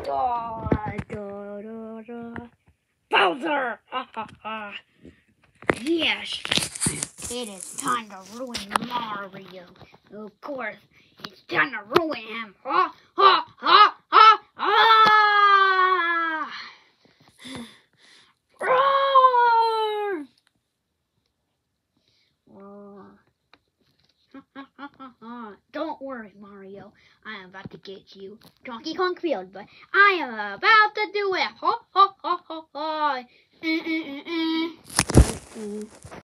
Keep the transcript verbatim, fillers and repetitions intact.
Bowser! Ha ha ha! Yes! It is time to ruin Mario. Of course, it's time to ruin him. Ha ha ha ha ha! Roar! Roar. Don't worry, Mario. I am about to get you. Donkey Kong Field, but I am about to do it. Ha ha ha ha ha!